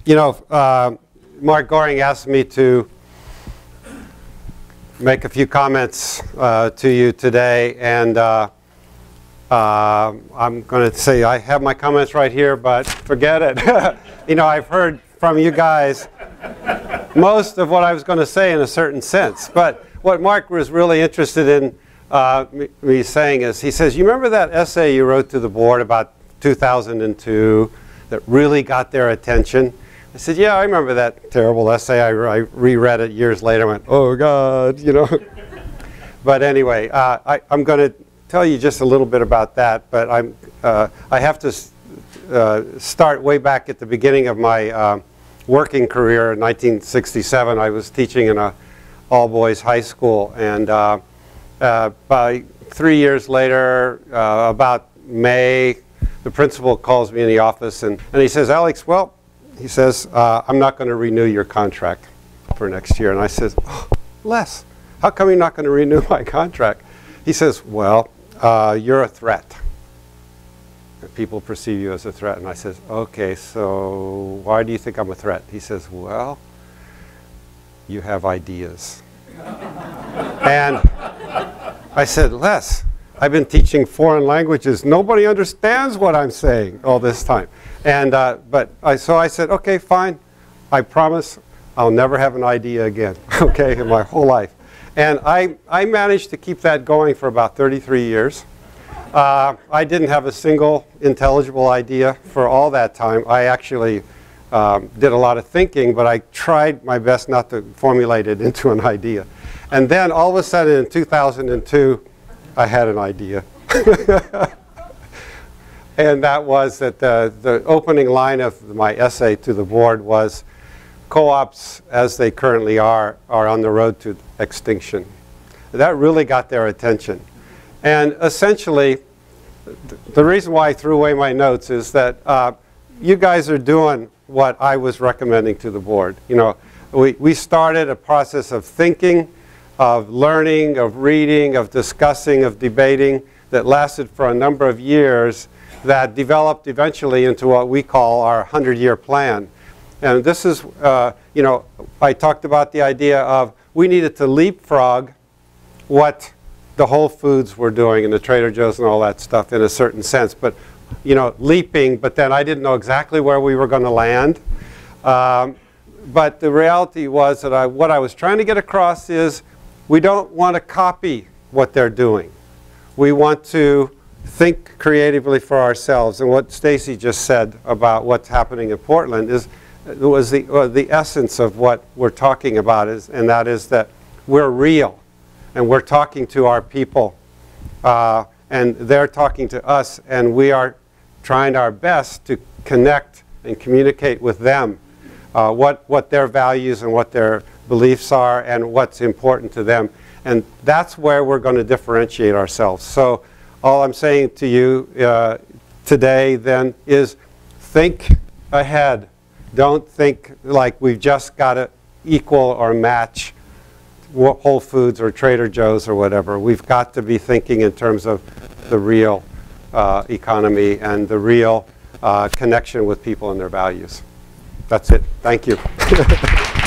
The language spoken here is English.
You know, Mark Goring asked me to make a few comments to you today, and I'm going to say I have my comments right here, but forget it. You know, I've heard from you guys most of what I was going to say in a certain sense. But what Mark was really interested in me saying is, he says, you remember that essay you wrote to the board about 2002 that really got their attention? I said, yeah, I remember that terrible essay. I reread it years later and went, oh, God, you know. But anyway, I'm going to tell you just a little bit about that. But I have to start way back at the beginning of my working career. In 1967, I was teaching in a all-boys high school. And by 3 years later, about May, the principal calls me in the office. And he says, Alex, well, he says, I'm not going to renew your contract for next year. And I says, oh, Les, how come you're not going to renew my contract? He says, well, you're a threat. People perceive you as a threat. And I says, okay, so why do you think I'm a threat? He says, well, you have ideas. And I said, Les, I've been teaching foreign languages. Nobody understands what I'm saying all this time. And so I said, okay, fine. I promise I'll never have an idea again, okay, in my whole life. And I managed to keep that going for about 33 years. I didn't have a single intelligible idea for all that time. I actually did a lot of thinking, but I tried my best not to formulate it into an idea. And then all of a sudden in 2002, I had an idea. And that was that the opening line of my essay to the board was, co-ops as they currently are on the road to extinction. That really got their attention. And essentially, the reason why I threw away my notes is that you guys are doing what I was recommending to the board. You know, we started a process of thinking, of learning, of reading, of discussing, of debating that lasted for a number of years, that developed eventually into what we call our 100-year plan. And this is, you know, I talked about the idea of we needed to leapfrog what the Whole Foods were doing and the Trader Joe's and all that stuff in a certain sense. But, you know, leaping, but then I didn't know exactly where we were going to land. But the reality was that what I was trying to get across is we don't want to copy what they're doing. We want to think creatively for ourselves. And what Stacy just said about what's happening in Portland was the essence of what we're talking about, and that is that we're real, and we're talking to our people, and they're talking to us, and we are trying our best to connect and communicate with them what their values and what their beliefs are and what's important to them. And that's where we're going to differentiate ourselves. So all I'm saying to you today then is think ahead. Don't think like we've just got to equal or match Whole Foods or Trader Joe's or whatever. We've got to be thinking in terms of the real economy and the real connection with people and their values. That's it. Thank you.